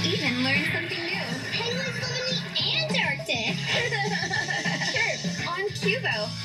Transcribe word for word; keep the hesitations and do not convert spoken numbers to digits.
even learn something new. Penguins live in the Antarctic. Sure, on Cubo.